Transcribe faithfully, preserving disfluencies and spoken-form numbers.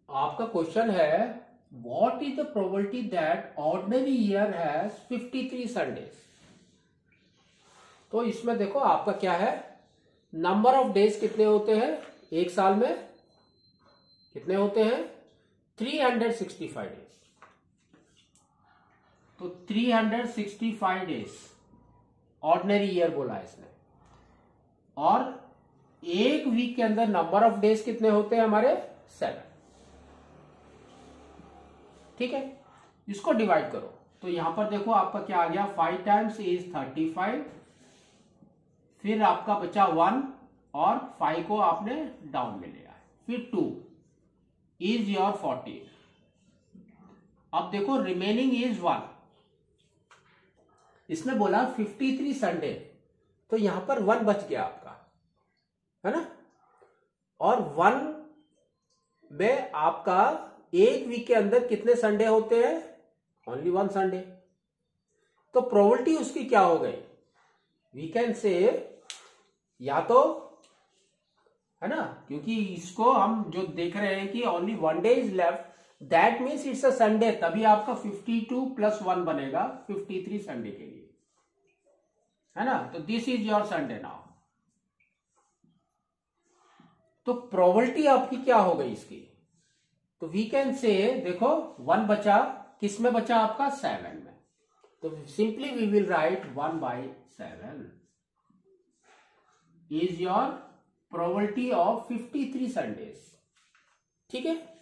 आपका क्वेश्चन है what is the probability that ordinary year has fifty three Sundays. तो इसमें देखो आपका क्या है, नंबर ऑफ डेज कितने होते हैं एक साल में, कितने होते हैं three hundred sixty five days. तो three hundred sixty five days ordinary year बोला है इसने। और एक वीक के अंदर नंबर ऑफ डेज कितने होते हैं हमारे, सेवन। ठीक है, इसको डिवाइड करो तो यहां पर देखो आपका क्या आ गया, five times is thirty five, फिर आपका बचा वन और फाइव को आपने डाउन में लिया, फिर टू इज योर फोर्टीन। अब देखो रिमेनिंग इज वन। इसने बोला फिफ्टी थ्री संडे, तो यहां पर वन बच गया आपका, है ना। और वन में आपका एक वीक के अंदर कितने संडे होते हैं, ओनली वन संडे। तो प्रोबेबिलिटी उसकी क्या हो गई, वी कैन से, या तो है ना, क्योंकि इसको हम जो देख रहे हैं कि only one day is left, that means it's a Sunday, तभी आपका फिफ्टी टू प्लस वन बनेगा फिफ्टी थ्री संडे के लिए, है ना। तो this is your Sunday now. तो प्रोबेबिलिटी आपकी क्या हो गई इसकी, तो वी कैन से, देखो वन बचा, किस में बचा आपका, सेवन में। तो simply we will write one by seven is your probability of fifty three Sundays. ठीक है।